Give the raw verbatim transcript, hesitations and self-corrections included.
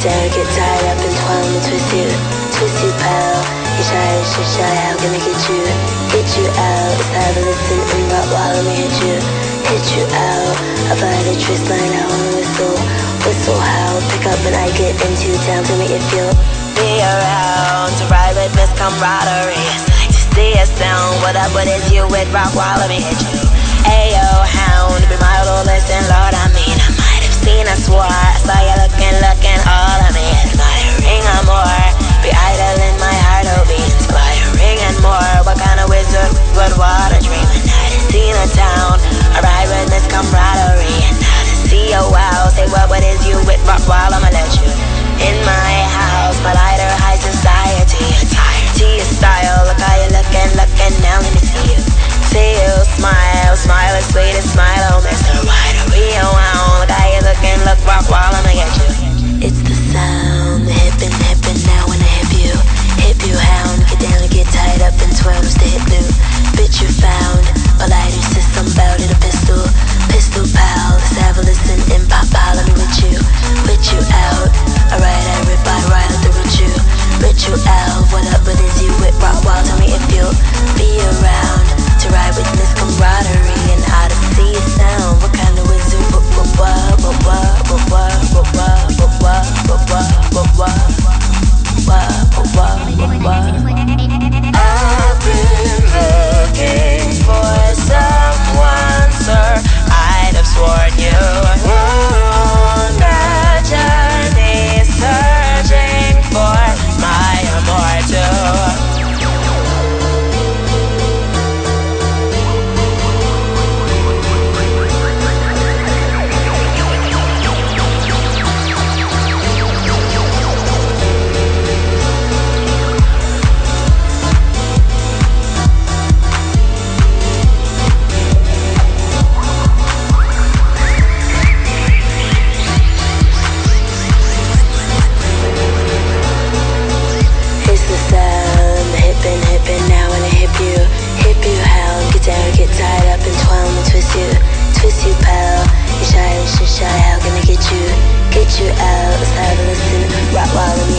down, get tied up and twirl and twist you, twist you, pal. You shy, you shy, how can I get you, get you out? Let's have a listen and rock while let me hit you, hit you out. I find a twist line, I wanna whistle, whistle how. Pick up and I get into town to make it feel. Be around to ride with Miss Camaraderie. It's like to see a sound. What up, what is you with rock while let me hit you. Ayo, hound, be my little listen, Lord, I mean, I might have seen a swore. I saw you looking, looking, all of me is my ring or more. Be idle in my heart, oh beans, fly a ring and more. What kind of wizard would water dream? And I done seen a town. I ride with Miss Camaraderie, and now to see a wow. Say what, what is you with rock while I'ma let you in my house, my lighter high society. Attire to your style, look how you looking, looking, now let me see you. See you smile, smile as sweet as smile, oh Mister Wider, we around. Look how you looking, look rock while I'ma get you. It's the sound, the hippin', hippin', now when I hip you, hip you hound. Get down and get tied up and twirl to hit blue. Bitch you found, a lighter system bout it, a pistol, pistol pal. Let's have a listen and pop pal, let me with you, with you out. Alright, I rip, I ride with the rich you, rich you out. What up, what is you with rock wild? Tell me if you'll be around to ride with Miss Camaraderie and how to see a sound. What kind of wizard? What, what, what, what, what, what, what, what, what, what, what, what, what, what, I've been looking for someone, sir. I'd have sworn you on a journey, searching for my immortal. Twist you, twist you, pal. You shy, you shy, how can I get you, get you out? Let's have a listen, rock while